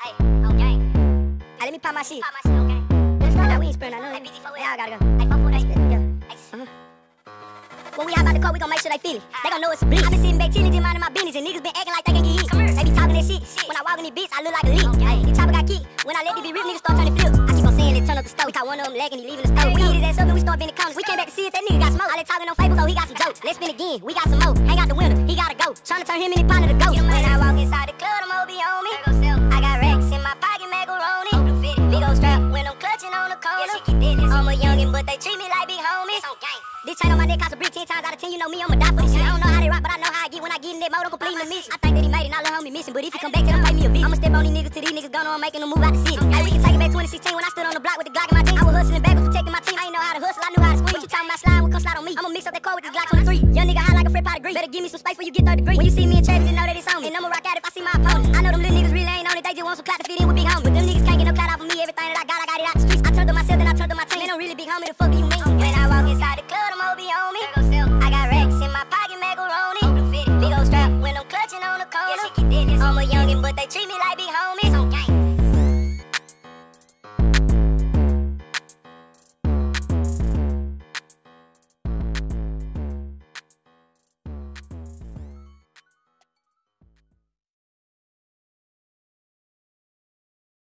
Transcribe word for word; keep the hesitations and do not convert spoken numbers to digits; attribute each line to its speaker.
Speaker 1: Hey, okay. Hey, let me pop my shit. Pop my shit, okay. Nah, we ain't spurring nothing. Hey, B T four, yeah, I gotta go. Hey, four four, that's it. Yeah. Uh-huh. When we out about the court, we gon' make sure they feel it. They gon' know it's a bleed. I been sitting back chillin', just minding my business, and niggas been acting like they can get hit. They be talking that shit. When I walk in this bitch, I look like a leak. Okay. This chopper got kicked. When I let it be rip, niggas start turning flips. I keep on saying, let's turn up the stove. We caught one of them lagging, he leaving the stove. We hit his ass up and we start bending corners. We came back to see if that nigga got smoke. All that talking on Facebook, so he got some jokes. Let's spin again, we got some more. Hang out the window, he gotta go. Tryna turn him and his partner to ghost. When I walk inside the club, them hoes be on me. I got racks in my pocket, macaroni. Big old strap when I'm clutching on the corner. I'm a youngin', but they treat me like big homies. This chain on my neck cost a brick ten times out of ten. You know me, I'ma die for this shit. I don't know how they rock, but I know how I get when I get in that mode. I'm complete my mission. I think that he made it, now little homie missing. But if he come back, tell him pay me a visit. I'ma step on these niggas till these niggas gone on making them move out the city. Hey, we can take it back twenty sixteen when I stood on the block with the Glock in my team. I was hustling back, was protecting my team. I ain't know how to hustle, I knew how to squeeze. What you talking about slide, what come slide on me? I'ma mix up that car with this Glock twenty-three. Young nigga high like a fred pot of grease. Better give me some space before you get third degree. When you see me in traffic, just know that it's on me. And I'ma rock out if I see my opponent. I know them little niggas really ain't on it, they just want some clout to fit in with big homies. But them niggas can't get no clout off of me. Everything that I got, I got it out the streets. I turned to myself, then I turned to my team. They don't really big homie, the fuck do you mean?